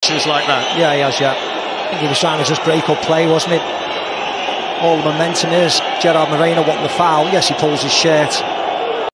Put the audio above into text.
chances like that. Yeah, he has, yeah. I think he was trying to just break up play, wasn't it? All the momentum is Gerard Moreno wanting the foul. Yes, he pulls his shirt.